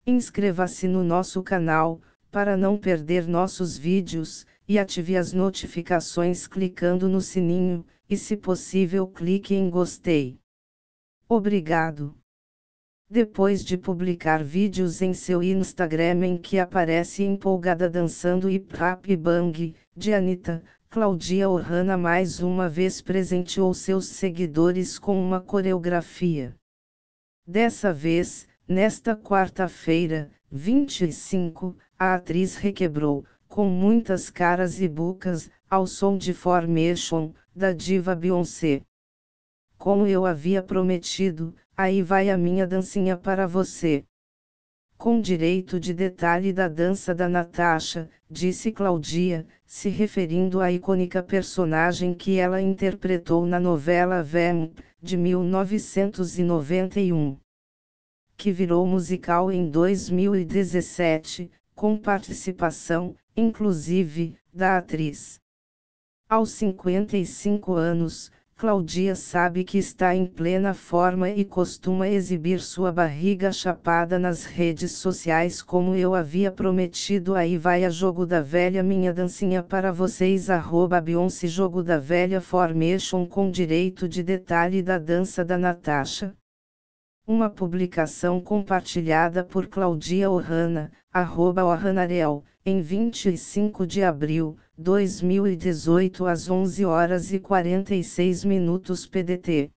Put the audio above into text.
Inscreva-se no nosso canal, para não perder nossos vídeos, e ative as notificações clicando no sininho, e se possível clique em gostei. Obrigado. Depois de publicar vídeos em seu Instagram em que aparece empolgada dançando Hip Hop Bang, de Anitta, Claudia Ohana mais uma vez presenteou seus seguidores com uma coreografia. Dessa vez, nesta quarta-feira, 25, a atriz requebrou, com muitas caras e bocas, ao som de Formation, da diva Beyoncé. Como eu havia prometido, aí vai a minha dancinha para você. Com direito de detalhe da dança da Natasha, disse Claudia, se referindo à icônica personagem que ela interpretou na novela Vamp, de 1991. Que virou musical em 2017, com participação, inclusive, da atriz. Aos 55 anos, Claudia sabe que está em plena forma e costuma exibir sua barriga chapada nas redes sociais como eu havia prometido. Aí vai a Jogo da Velha, minha dancinha para vocês @Beyoncé Jogo da Velha Formation com direito de detalhe da dança da Natasha. Uma publicação compartilhada por Claudia Ohana, @Ohanarel, em 25 de abril, 2018 às 11h46 PDT.